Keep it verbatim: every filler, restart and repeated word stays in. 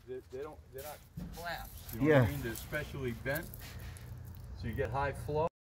they, they don't, they're not flaps. You know Yeah. what I mean? They're specially bent, so you get high flow.